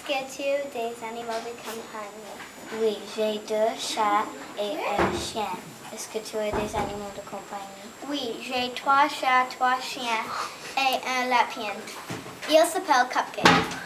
que tu as des animaux de compagnie? Oui, j'ai 2 chats et un chien. Est-ce que tu as des animaux de compagnie? Oui, j'ai 3 chats, 3 chiens et un lapin. Il s'appelle Cupcake.